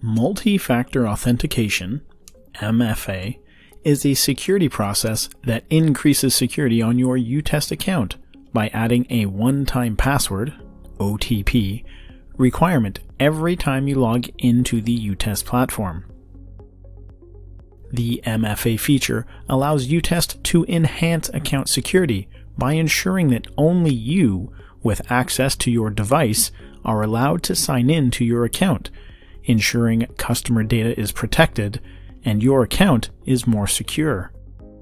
Multi-Factor Authentication, MFA, is a security process that increases security on your uTest account by adding a one-time password, OTP, requirement every time you log into the uTest platform. The MFA feature allows uTest to enhance account security by ensuring that only you, with access to your device, are allowed to sign in to your account, ensuring customer data is protected and your account is more secure.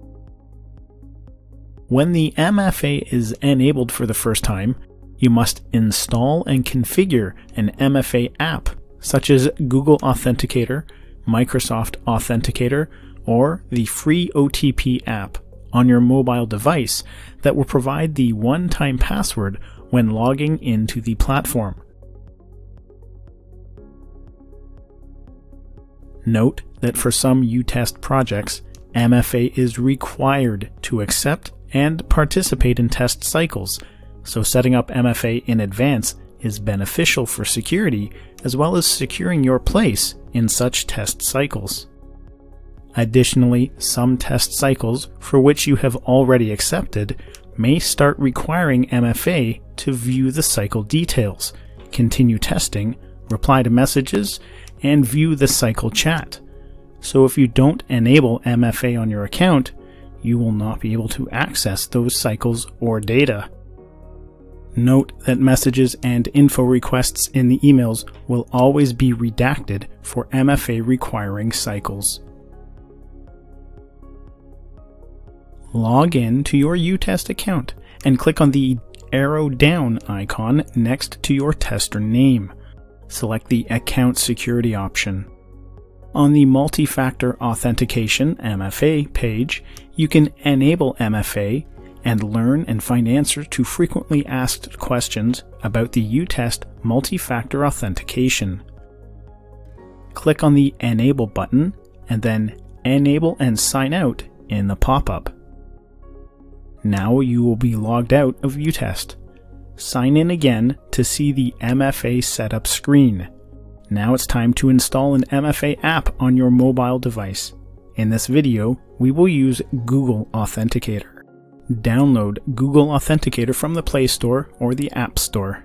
When the MFA is enabled for the first time, you must install and configure an MFA app, such as Google Authenticator, Microsoft Authenticator, or the free OTP app on your mobile device that will provide the one-time password when logging into the platform. Note that for some uTest projects, MFA is required to accept and participate in test cycles, so setting up MFA in advance is beneficial for security as well as securing your place in such test cycles. Additionally, some test cycles for which you have already accepted may start requiring MFA to view the cycle details, continue testing, reply to messages, and view the cycle chat. So if you don't enable MFA on your account, you will not be able to access those cycles or data. Note that messages and info requests in the emails will always be redacted for MFA requiring cycles. Log in to your uTest account and click on the arrow down icon next to your tester name. Select the Account Security option. On the Multi-Factor Authentication MFA page, you can enable MFA and learn and find answers to frequently asked questions about the uTest Multi-Factor Authentication. Click on the Enable button and then Enable and Sign Out in the pop-up. Now you will be logged out of uTest. Sign in again to see the MFA setup screen. Now it's time to install an MFA app on your mobile device. In this video, we will use Google Authenticator. Download Google Authenticator from the Play Store or the App Store.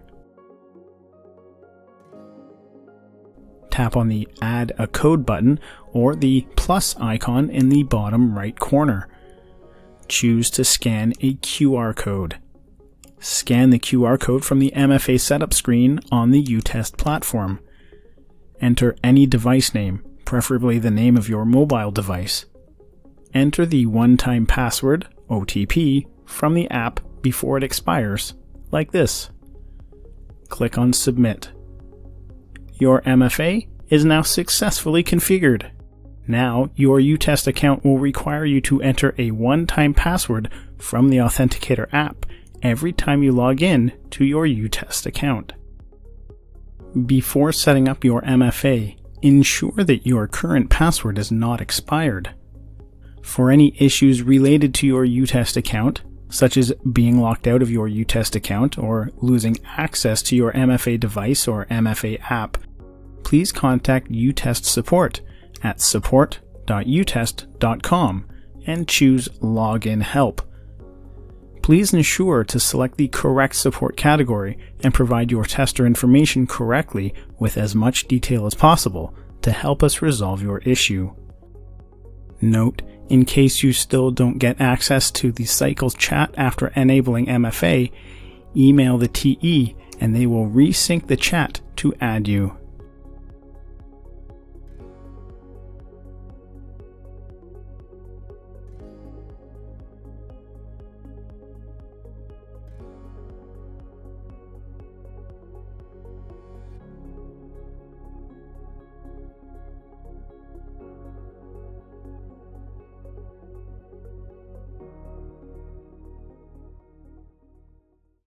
Tap on the Add a Code button or the plus icon in the bottom right corner. Choose to scan a QR code. Scan the QR code from the MFA setup screen on the uTest platform. Enter any device name, preferably the name of your mobile device. Enter the one-time password, OTP, from the app before it expires, like this. Click on Submit. Your MFA is now successfully configured. Now, your uTest account will require you to enter a one-time password from the Authenticator app every time you log in to your uTest account. Before setting up your MFA, ensure that your current password is not expired. For any issues related to your uTest account, such as being locked out of your uTest account or losing access to your MFA device or MFA app, please contact uTest support at support.utest.com and choose Login Help. Please ensure to select the correct support category and provide your tester information correctly with as much detail as possible to help us resolve your issue. Note, in case you still don't get access to the cycles chat after enabling MFA, email the TE and they will resync the chat to add you.